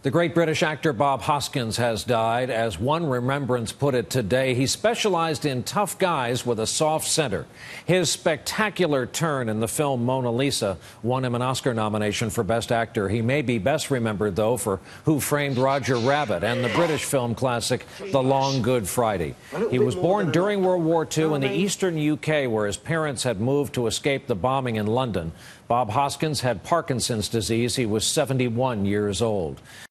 The great British actor Bob Hoskins has died. As one remembrance put it today, he specialized in tough guys with a soft center. His spectacular turn in the film Mona Lisa won him an Oscar nomination for Best Actor. He may be best remembered, though, for Who Framed Roger Rabbit and the British film classic The Long Good Friday. He was born during World War II in the eastern UK, where his parents had moved to escape the bombing in London. Bob Hoskins had Parkinson's disease. He was 71 years old.